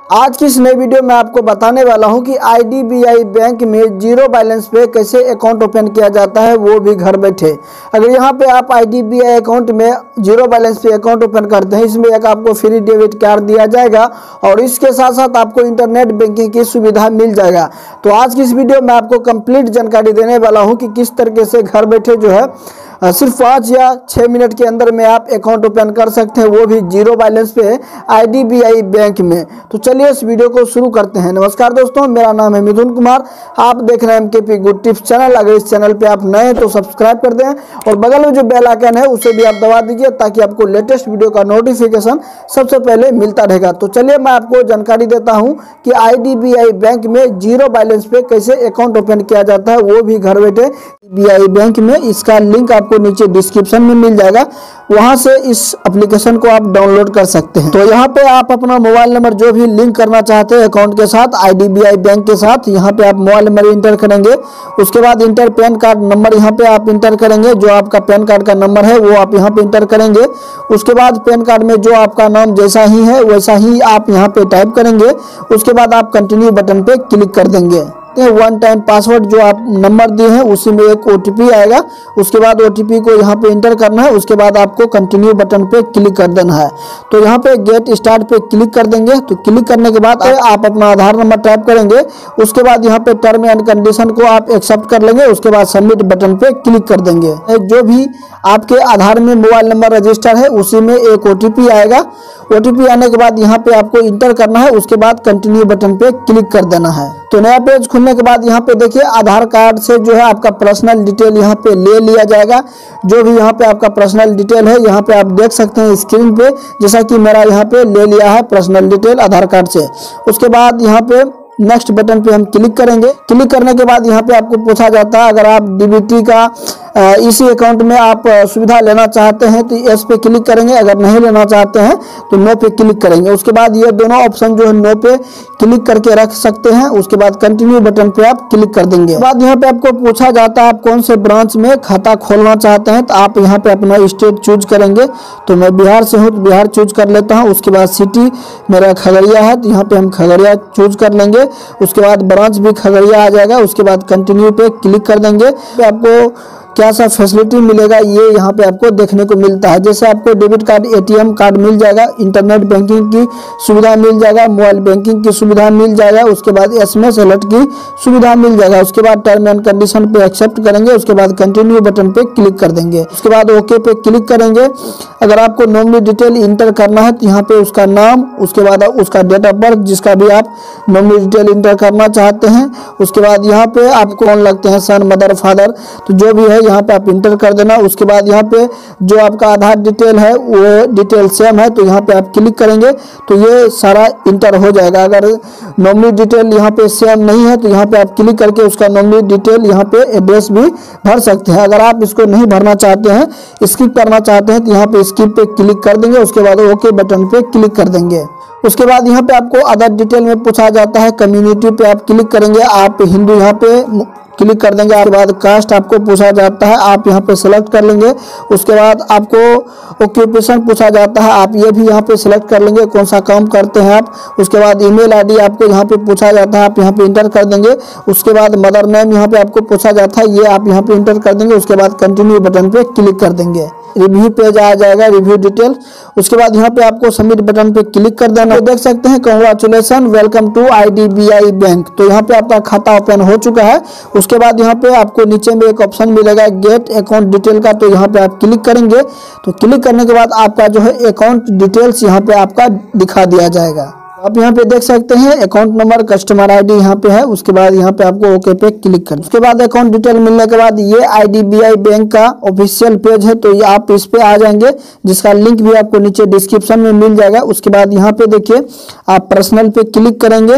आज की इस नई वीडियो में आपको बताने वाला हूं कि आईडीबीआई बैंक में जीरो बैलेंस पे कैसे अकाउंट ओपन किया जाता है, वो भी घर बैठे। अगर यहां पे आप आईडीबीआई अकाउंट में जीरो बैलेंस पे अकाउंट ओपन करते हैं, इसमें एक आपको फ्री डेबिट कार्ड दिया जाएगा और इसके साथ साथ आपको इंटरनेट बैंकिंग की सुविधा मिल जाएगा। तो आज की इस वीडियो में आपको कंप्लीट जानकारी देने वाला हूँ कि किस तरीके से घर बैठे जो है सिर्फ 5 या 6 मिनट के अंदर में आप अकाउंट ओपन कर सकते हैं, वो भी जीरो बैलेंस पे आईडीबीआई बैंक में। तो चलिए इस वीडियो को शुरू करते हैं। नमस्कार दोस्तों, मेरा नाम है मिथुन कुमार, आप देख रहे हैं एमकेपी गुड टिप्स चैनल। अगर इस चैनल पे आप नए हैं तो सब्सक्राइब कर दें और बगल में जो बेल आइकन है उसे भी आप दबा दीजिए ताकि आपको लेटेस्ट वीडियो का नोटिफिकेशन सबसे पहले मिलता रहेगा। तो चलिए मैं आपको जानकारी देता हूँ कि आईडीबीआई बैंक में जीरो बैलेंस पे कैसे अकाउंट ओपन किया जाता है, वो भी घर बैठे आईडीबीआई बैंक में। इसका लिंक आपको नीचे डिस्क्रिप्शन में मिल जाएगा, वहां से इस एप्लीकेशन को आप डाउनलोड कर सकते हैं। तो यहाँ पे आप अपना मोबाइल नंबर जो भी लिंक करना चाहते हैं अकाउंट के साथ, आईडीबीआई बैंक के साथ, यहाँ पे आप मोबाइल नंबर इंटर करेंगे। उसके बाद इंटर पैन कार्ड नंबर यहाँ पे आप इंटर करेंगे, जो आपका पैन कार्ड का नंबर है वो आप यहाँ पे इंटर करेंगे। उसके बाद पैन कार्ड में जो आपका नाम जैसा ही है वैसा ही आप यहाँ पे टाइप करेंगे। उसके बाद आप कंटिन्यू बटन पे क्लिक कर देंगे। वन टाइम पासवर्ड जो आप नंबर दिए हैं उसी में एक ओटीपी आएगा, उसके बाद ओटीपी को यहाँ पे इंटर करना है। उसके बाद आपको कंटिन्यू बटन पे क्लिक कर देना है। तो यहाँ पे गेट स्टार्ट पे क्लिक कर देंगे। तो क्लिक करने के बाद आप अपना आधार नंबर टाइप करेंगे। उसके बाद यहाँ पे टर्म एंड कंडीशन को आप एक्सेप्ट कर लेंगे। उसके बाद सबमिट बटन पे क्लिक कर देंगे। जो भी आपके आधार में मोबाइल नंबर रजिस्टर है उसी में एक ओटीपी आएगा। ओटीपी आने के बाद यहाँ पे आपको इंटर करना है। उसके बाद कंटिन्यू बटन पे क्लिक कर देना है। तो नया पेज खुलने के बाद यहाँ पे देखिए आधार कार्ड से जो है आपका पर्सनल डिटेल यहाँ पे ले लिया जाएगा। जो भी यहाँ पे आपका पर्सनल डिटेल है यहाँ पे आप देख सकते हैं स्क्रीन पे, जैसा कि मेरा यहाँ पे ले लिया है पर्सनल डिटेल आधार कार्ड से। उसके बाद यहाँ पे नेक्स्ट बटन पे हम क्लिक करेंगे। क्लिक करने के बाद यहाँ पे आपको पूछा जाता है अगर आप डीबीटी का इसी अकाउंट में आप सुविधा लेना चाहते हैं तो एस पे क्लिक करेंगे, अगर नहीं लेना चाहते हैं तो नो पे क्लिक करेंगे। उसके बाद ये दोनों ऑप्शन जो है नो पे क्लिक करके रख सकते हैं। उसके बाद कंटिन्यू बटन पे आप क्लिक कर देंगे। बाद यहाँ पे आपको पूछा जाता है आप कौन से ब्रांच में खाता खोलना चाहते हैं, तो आप यहाँ पे अपना स्टेट चूज करेंगे। तो मैं बिहार से हूँ तो बिहार चूज कर लेता हूँ। उसके बाद सिटी मेरा खगड़िया है तो यहाँ पे हम खगड़िया चूज कर लेंगे। उसके बाद ब्रांच भी खगड़िया आ जाएगा। उसके बाद कंटिन्यू पे क्लिक कर देंगे। आपको क्या सा फैसिलिटी मिलेगा ये यहाँ पे आपको देखने को मिलता है। जैसे आपको डेबिट कार्ड, एटीएम कार्ड मिल जाएगा, इंटरनेट बैंकिंग की सुविधा मिल जाएगा, मोबाइल बैंकिंग की सुविधा मिल जाएगा। उसके बाद एसएमएस अलर्ट की सुविधा मिल जाएगा। उसके बाद टर्म एंड कंडीशन पे एक्सेप्ट करेंगे। उसके बाद कंटिन्यू बटन पे क्लिक कर देंगे। उसके बाद ओके पे क्लिक करेंगे। अगर आपको नॉमिनी डिटेल इंटर करना है तो यहाँ पे उसका नाम, उसके बाद उसका डेट ऑफ बर्थ जिसका भी आप नॉमिनी डिटेल इंटर करना चाहते हैं। उसके बाद यहाँ पे आपको कौन लगते हैं, सन, मदर, फादर, तो जो भी है यहाँ पे आप इंटर कर देना। उसके बाद यहाँ पे जो आपका आधार डिटेल है वो डिटेल सेम है तो यहाँ पे आप क्लिक करेंगे तो ये सारा इंटर हो जाएगा। अगर नॉमिनी डिटेल यहाँ पे सेम नहीं है तो यहाँ पे आप क्लिक करके उसका नॉमिनी डिटेल यहाँ पे एड्रेस भी भर सकते हैं। अगर आप इसको नहीं भरना चाहते हैं, स्किप करना चाहते हैं तो यहाँ पे स्किप पे क्लिक कर देंगे। उसके बाद ओके बटन पे क्लिक कर देंगे। उसके बाद यहाँ पे आपको अदर डिटेल में पूछा जाता है, कम्युनिटी पे आप क्लिक करेंगे। आप हिंदू यहाँ पे क्लिक कर देंगे। उसके बाद कास्ट आपको पूछा जाता है, आप यहाँ पे सिलेक्ट कर लेंगे। उसके बाद आपको ऑक्यूपेशन पूछा जाता है, आप ये भी यहाँ पे सिलेक्ट कर लेंगे कौन सा काम करते हैं आप। उसके बाद ईमेल आईडी आपको यहाँ पे पूछा जाता है, आप यहाँ पे इंटर कर देंगे। उसके बाद मदर नेम यहाँ पे आपको पूछा जाता है, ये आप यहाँ पे इंटर कर देंगे। उसके बाद कंटिन्यू बटन पे क्लिक कर देंगे। रिव्यू पेज आ जाएगा, रिव्यू डिटेल। उसके बाद यहाँ पे आपको सबमिट बटन पे क्लिक कर देना। देख सकते हैं congratulation, welcome to IDBI bank. तो यहाँ पे आपका खाता ओपन हो चुका है। उसके बाद यहाँ पे आपको नीचे में एक ऑप्शन मिलेगा गेट अकाउंट डिटेल का, तो यहाँ पे आप क्लिक करेंगे। तो क्लिक करने के बाद आपका जो है अकाउंट डिटेल्स यहाँ पे आपका दिखा दिया जाएगा। आप यहाँ पे देख सकते हैं अकाउंट नंबर, कस्टमर आईडी यहाँ पे है। उसके बाद यहाँ पे आपको ओके पे क्लिक करना। उसके बाद अकाउंट डिटेल मिलने के बाद ये आईडीबीआई बैंक का ऑफिशियल पेज है तो ये आप इस पे आ जाएंगे, जिसका लिंक भी आपको नीचे डिस्क्रिप्शन में मिल जाएगा। उसके बाद यहाँ पे देखिए आप पर्सनल पे क्लिक करेंगे।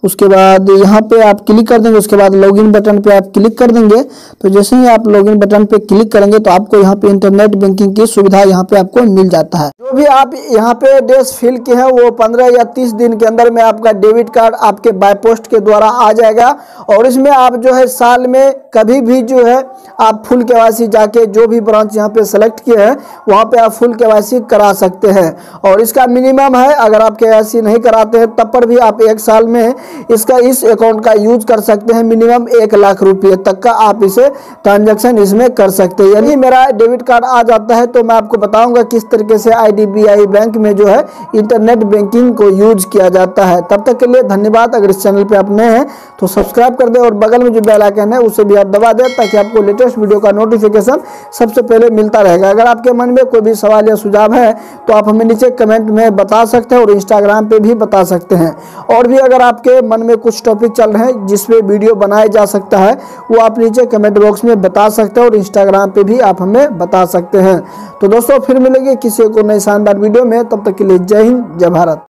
उसके बाद यहाँ पे आप क्लिक कर देंगे, उसके बाद लॉगिन बटन पे आप क्लिक कर देंगे। तो जैसे ही आप लॉगिन बटन पे क्लिक करेंगे तो आपको यहाँ पे इंटरनेट बैंकिंग की सुविधा यहाँ पे आपको मिल जाता है। जो भी आप यहाँ पे एड्रेस फिल किए हैं वो 15 या 30 दिन के अंदर में आपका डेबिट कार्ड आपके बाय पोस्ट के द्वारा आ जाएगा। और इसमें आप जो है साल में कभी भी जो है आप फुल केवाईसी जाके जो भी ब्रांच यहाँ पे सेलेक्ट किए हैं वहाँ पे आप फुल केवाईसी करा सकते हैं। और इसका मिनिमम है, अगर आप केवाईसी नहीं कराते हैं तब पर भी आप 1 साल में इस अकाउंट का यूज कर सकते हैं। मिनिमम 1 लाख रुपये तक का आप इसे ट्रांजैक्शन इसमें कर सकते हैं। यदि मेरा डेबिट कार्ड आ जाता है तो मैं आपको बताऊंगा किस तरीके से IDBI बैंक में जो है इंटरनेट बैंकिंग को यूज किया जाता है। तब तक के लिए धन्यवाद। अगर इस चैनल पे आप नए हैं तो सब्सक्राइब कर दें और बगल में जो बेल आइकन है उसे भी आप दबा दें ताकि आपको लेटेस्ट वीडियो का नोटिफिकेशन सबसे पहले मिलता रहेगा। अगर आपके मन में कोई भी सवाल या सुझाव है तो आप हमें नीचे कमेंट में बता सकते हैं और इंस्टाग्राम पे भी बता सकते हैं। और भी अगर आपके मन में कुछ टॉपिक चल रहे हैं जिस पे वीडियो बनाया जा सकता है वो आप नीचे कमेंट बॉक्स में बता सकते हैं और इंस्टाग्राम पे भी आप हमें बता सकते हैं। तो दोस्तों फिर मिलेंगे किसी को नई शानदार वीडियो में, तब तक के लिए जय हिंद, जय भारत।